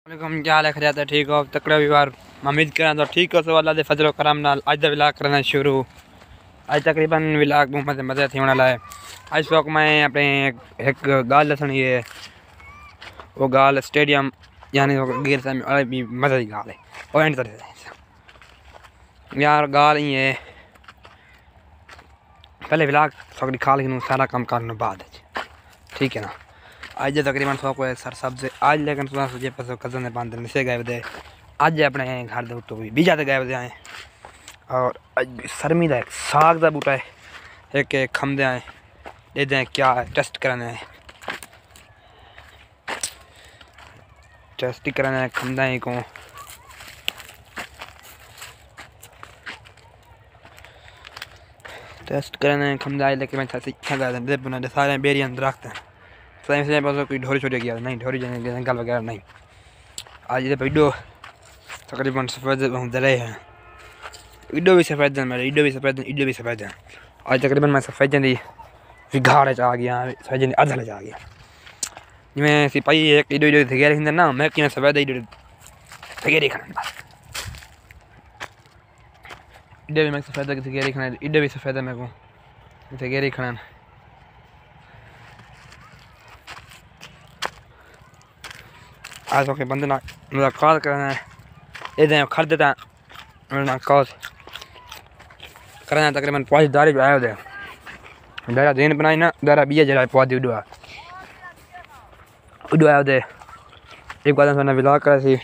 वालेकुम, क्या हाल है? खैरियत है? ठीक हो? तकड़ा व्यवहार उम्मीद करें तो ठीक हो। सब अल्लाह दे फजल करम नाल अज दा विलाग करना शुरू। अज तकरीबन विलाग बहुत मज़ा थी वाला है। अज वक्त मैं अपने एक गाल दसनी है, वो गाल स्टेडियम यानी गिर भी मज़े की गाल है। और एंड यार गाल ही है, पहले विलाग थोड़ी खा लेकिन सारा काम करने बाद, ठीक है ना। आज तकरीबन सौ को सर सब्ज आज, लेकिन सोचे पास कजन ने बांध निसे गए थे। अज अपने घर के उत्तों भी बीजा गए थे आए, और अज सरमी का एक साग का बूटा है, एक खमदे आए देते हैं क्या टेस्ट कराने है, टेस्ट ही कराना है खमदा ही को। टेस्ट कराना है खमदा है, लेकिन मैं सीखा गया सारे बेरियन दरख्त हैं। सही कोई ढोरी छोड़ी गया नहीं, ढोरी जंगल वगैरह नहीं। आज ये वीडियो तकरीबन सफ़ेद दरे हैं, वीडियो भी सफ़ेद है मेरे, वीडियो भी सफ़ेद, वीडियो भी सफ़ेद है। आज तकरीबन मैं सफ़ेद की विघाड़ आ गया, सफ़ेद अधल आ गया। जिमें सिपाही एक वीडियो थगेरे हिंदे ना, मैं कि सफ़ेद वीडियो थगेरे खाना बस, वीडियो भी मैं सफ़ेद थगेरे खाना, वीडियो भी सफ़ेद है मेरे को थगेरे खाना। आज वक्त बंदे ना मुलाकात करना है, इधर खरीदता मुलाकात करना। तकरीबन 5 दारी जो आए थे, दारा दिन बनाई ना, दारा बीए जरा पौधे उड़वा आए थे। एक बार मैंने विलाग करा सी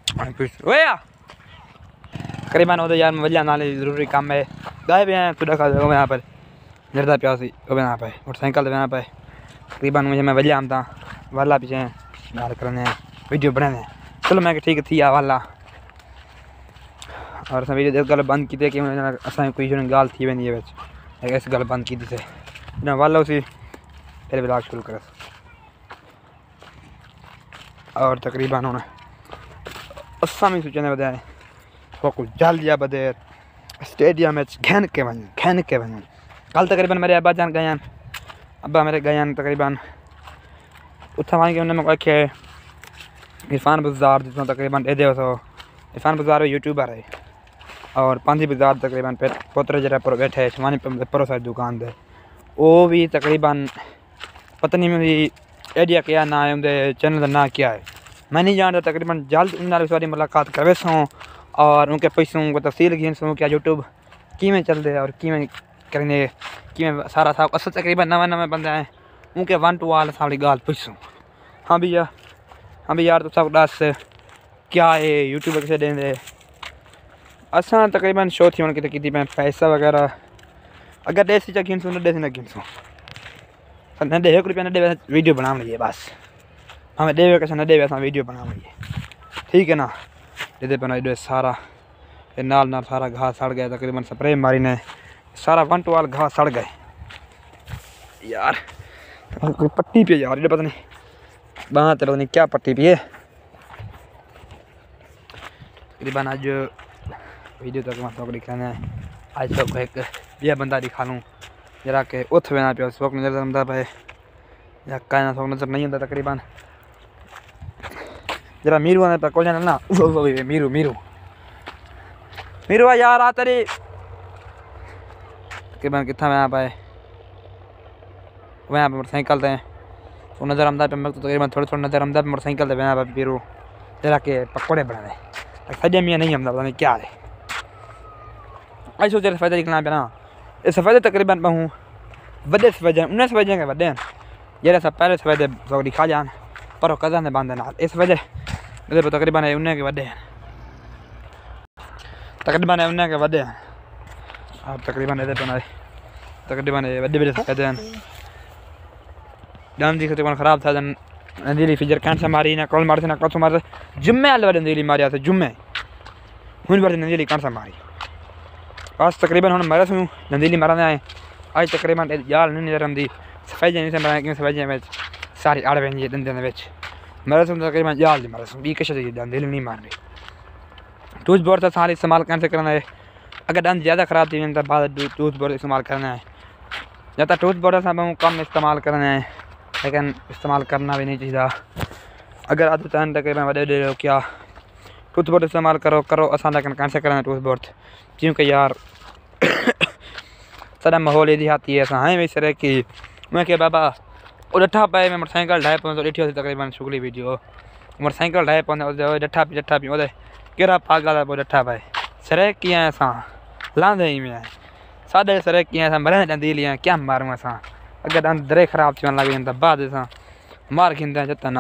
करीबन वो यार वजह नाले जरूरी काम है। गए भी हैं खुदा खा यहाँ पर जरदा प्या सी यहाँ पे मोटरसाइकिल यहाँ पे तकरीबन मुझे मैं वजह आमता वाला पीछे बात करने वीडियो बनाने। चलो मैं ठीक थी आ वाला, और अस वीडियो गल बंद की कि असा कोई गाल थी वी है, इस गल बंद की थे ना वाला उसी फिर विलाग शुरू कर। और तकरीबन हूँ असा भी सोचने बजाय को जल जा बदे स्टेडियम घन के वन। कल तकरीबन मेरे अब्बा जान गए, अब्बा मेरे गए तकरीबन उतना वहाँ के उन्होंने आखे इरफान बाजार जितना तकरीबन दे दो। इरफान बाजार यूट्यूबर है, और पांधी बाजार तकरीबन पोतरे जरा पर बैठे है छमानी परो सारी दुकान दे, वो भी तकरीबन पता नहीं मेरी आइडिया क्या ना है, उनके चैनल का ना क्या है मैं नहीं जानता। तकरीबन जल्द उन सारी मुलाकात करे सूँ, और उनके पैसों को तफसील घिन सूँ क्या यूट्यूब किमें चलते और किमें करने किमें सारा था। असल तकरीबन नवे बंदे हैं, उनके 1 to all सारी गाल पूछूँ। हाँ भैया, हाँ भैया यार तो सब दस क्या है यूट्यूब कैसे देंगे असा तकरीबन शो थी उनकी की मैं पैसा वगैरह अगर देसी चा गिनसूँ न देसी न गिनसूँ न दे 1 रुपया न दे वीडियो बना लीजिए बस, हमें देवे कैसे न देवे असा वीडियो बना लीजिए, ठीक है ना। दे बना वीडियो सारा नाल सारा घास सड़ गया, तकरीबन स्प्रे मारी ने सारा 1 to all घास सड़ गए यार। कोई पट्टी पे यार, पता नहीं बाँ तो पता नहीं क्या पट्टी पे है। तकरीबन आज वीडियो तक मैं दिखाना है, आज तक एक यह बंदा दिखा लूँ जरा के उठ बना पे उस वक्त नजर आता पे या कहना सो नजर नहीं आता। तकरीबन जरा मीरू आने पर क्वेश्चन ना मीरू मीरू मीरू यार आ तेरी तकरीबन कितना वहाँ पे मोटरसाइकिल थे तो नजर आमदा पे मैं तो तकरीबन थोड़ा नजर आमदा पे मोटरसाइकिल थे वहाँ पे मीरू जरा के पकौड़े बनाने सजे मियाँ नहीं आमदा, पता नहीं क्या है। आज सोचे सफ़ेद निकलना पे ना, ये सफ़ेद तकरीबन बहु वे सफ़ेद उन्हें सफ़ेद के वे जरा सब पहले सफ़ेद सौ दिखा जान पर कदम ने बांधे ना इस वजह तकरीबन उन्हें के वे तकरीबन उन्हें के वे और तकरीबन तकरीबन वे सफ़ेद डांस दी तकरीबन ख़राब था नंदीली फिजर कैंट से मारी ना कॉल मारते ना कौन मारते जुम्मे वाले नंदीली मारिया थे जुम्मे हूँ बार नंदीली कैंट से मारी बस तकरीबन हम मरे सूँ नंदीली मारने आए। आज तकरीबन यार नहीं नजर आती सफ़ेद नहीं से बनाया कि सफ़ेद में सारी आड़ बन दंदे मरे सूँ तकरीबन यार नहीं मरे सूँ बी किश नंदीली नहीं मार रही। टूथ बोर्ड से सारी इस्तेमाल कैसे करना है, अगर दंद ज़्यादा ख़राब थी तो बाद टूथ बोर्ड इस्तेमाल करना है, या तो टूथ बोर्ड से कम इस्तेमाल करना है, लेकिन इस्तेमाल करना भी नहीं चाहिए। अगर आप चाहें तकरीबन वॾे ॾे क्या टूथब्रश इस्तेमाल करो असां लेकिन कैंसिल करें टूथब्रश क्योंकि यार सदा माहौल यदि हाथी है असां हाई वही सर कि मैं के बाबा वो डठा पाए मैं मोटरसाइकिल ढाए पवंदो ॾिठी हुई तकरीबन शुगली वीडियो मोटरसाइकिल ढाए पवंदो डठा पी ओदे कहिड़ा पागल आहे पोइ डठा पाए सर कीअं असां लांदे ई में साढे सर कीअं असां मरण ॾंदी आहियां क्या मारूं असां अगरि अंदरि ख़राब थियण लॻी वञनि त बाद असां मार खींदा जतन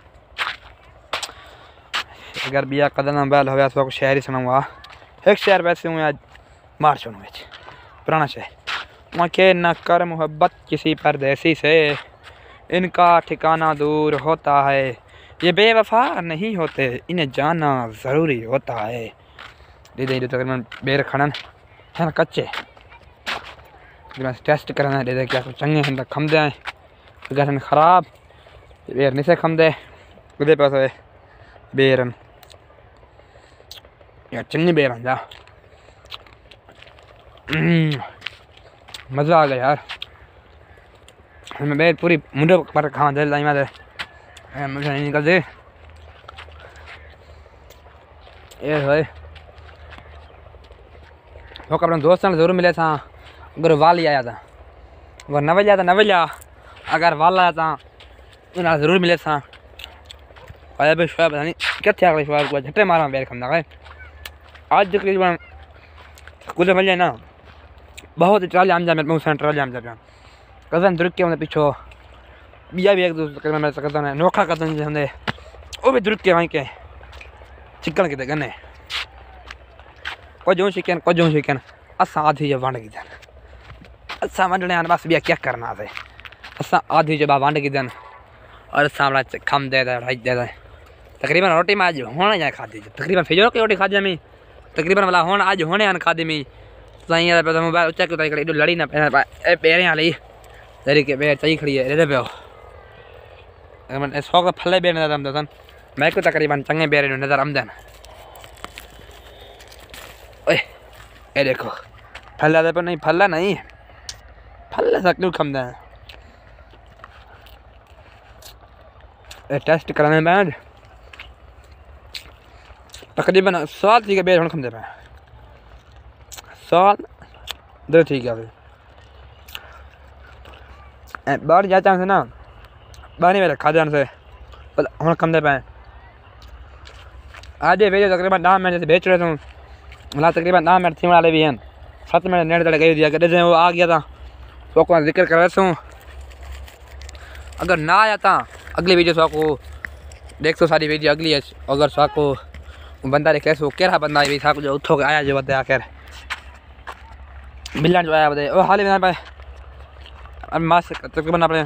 अगर बिया कदम बैल हो तो शहर ही सुना एक शहर वैसे हूँ आज मार छोड़ू पुराना शहर वहाँ के न कर मोहब्बत किसी परदेसी से इनका ठिकाना दूर होता है ये बेवफा नहीं होते इन्हें जाना ज़रूरी होता है दीदी तकरीबन बेर खड़न है ना कच्चे टेस्ट करना दे क्या चंगे हैं खमदे हैं अगर हैं ख़राब बेर नहीं से खमदे उदे पास बेरन यार चंगी बेर जा मज़ा आ गया यार मैं बेर पूरी मुंडे पर खा दे लाई मुझे नहीं निकल दे ये भाई वो अपने दोस्तों जरूर मिले था अगर वाल आया था वो नवलिया अगर वाल आया था उन्हें जरूर मिले था अरे भाई शोएब पता नहीं क्या अगले शोएब को झटे मारा बेर खमदा गए आज तकरीबन कुछ मिल जाए ना बहुत ट्राली आम जा मेरे ट्राली आम जा कज़न दुर्ग के होंगे पीछो बिया भी एक दूसरे मेरे कज़न है नोखा कज़न जो होंगे वो भी दुर्ग के वहीं के चिकन के गने कुछ शिकन असा आधी जब वंड की दिन असा वंडने बस बिया क्या करना है असा आधी जब वंड की दिन और असा खम दे दे तकरीबन रोटी में आज होने जाए खाधी तकरीबन फिजो की रोटी खाधी मैं तकरीबन वाला होने आज होने आन खाधी मैं साईं मोबाइल उच्चा क्यों एडो लड़ी ना पेरें हली जरी के बेर चई खड़ी है रे पियो सौ का फले बेर नजर आमदा सन मैं को तकरीबन चंगे बेर नजर आमदन ओए ये देखो फल्ला दे पर नहीं फल्ला सा क्यों खमदा है टेस्ट कराने में तकरीबन साल थी के बेर हुन खमदे पे साल दे ठीक है बाहर जाता है ना बाहर मेरे खादन से हम कम दे पाए आज भेजो तकरीबन 10 मिनट से बेच रहे थे मतलब तकरीबन 10 मिनट थी वाले भी हैं 7 मिनट नेट तक गई दिया गड्ढे से वो आ गया था तो को जिक्र कर रहा हूँ अगर ना आया था अगली वीडियो सो को देख तो सारी वीडियो अगली है अगर सो को बंदा देख वो क्या बंदा है साको जो उठो के आया जो बता आखिर मिलन जो आया बता वो हाल में पाए अब मास तकरीबन अपने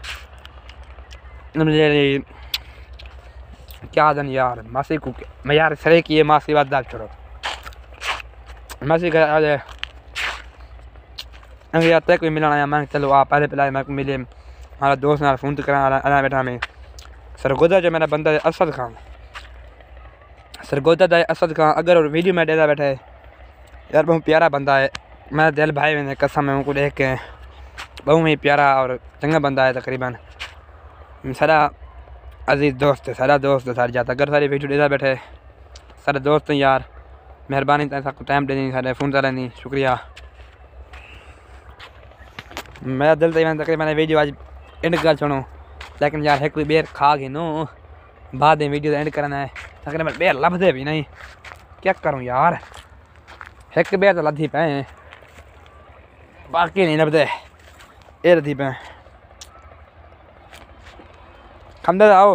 क्या दन यार मासी को मैं यार सरे की ये मासी बात दाल छोड़ो मासी का आज यार तक कोई मिलना आया मैं चलो आप पहले पहले मैं को मिले हमारा दोस्त ना फ़ोन तो करा आना बैठा मैं सरगोदा जो मेरा बंदा है असद खान सरगोदा है असद खान अगर वीडियो में डेरा बैठा है यार बहुत प्यारा बंदा है मेरा दिल भाई मैंने कसम है उनको देख के बहुत ही प्यारा और चंगा बंदा है तकरीबन सारा अजीज़ दोस्त है सारा जाता अगर सारी वीडियो डेरा बैठे सारे दोस्त यार मेहरबानी तक टाइम देनी सारे फ़ोन कर लेनी शुक्रिया मेरा दिल तो तकरीबन वीडियो आज एंड कर छोड़ो लेकिन यार एक बेर खा गिनो बाद में वीडियो एंड करना है तकरीबन बेर लभदे भी नहीं क्या करूँ यार एक बेर तो लधी पे बाकी नहीं लभदे ये लधी पे खमदे आओ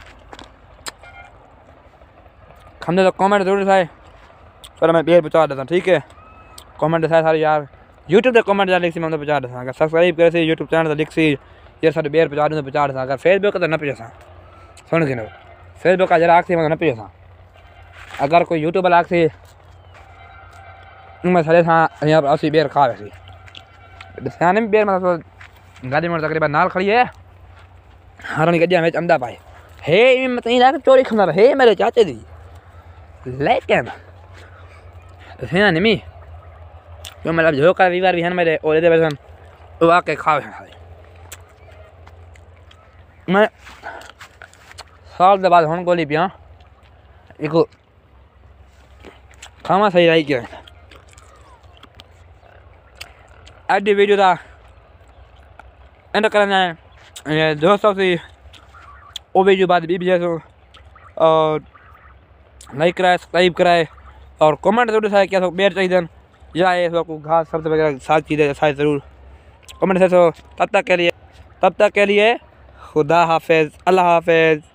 खमदे तो कमेंट जरूर थाए चलो मैं बेर पहुँचा देता ठीक है कमेंट थाए सारे यार यूट्यूब पे कमेंट लिख सी मैं पहुँचा देता अगर सब्सक्राइब करे सी यूट्यूब चैनल लिख सी यार सारे बेर पहुँचा दूँ पहुँचा देता अगर फेसबुक तो न पहुँचा सुन गिनो फेसबुक का जरा आखिरी मतलब न पहुँचा अगर कोई यूट्यूब वाला आखिरी मैं सारे यहाँ पर अस्सी बेर खा वैसी सियाने में बेर मतलब गाड़ी में तकरीबन नाल खड़ी है हारनी गड्डिया में अमदा पाए हे मत नहीं चोरी खमदा हे मेरे चाचे दी लेकिन सियाने में जो मतलब जो का वीवार भी है मेरे और इधर बैठन वो आके खा मैं साल के बाद हम गोली पिया एक खामा सही रही क्या एडी वीडियो था एंड करना है दोस्तों से वो वीडियो बाद भी जैसो और लाइक कराए सब्सक्राइब कराए और कमेंट जरूर है क्या बेर चाहिए या ये सबको घास सब वगैरह साथ चीज़ें शायद ज़रूर कमेंट से। तब तक के लिए खुदा हाफिज़, अल्लाह हाफिज़।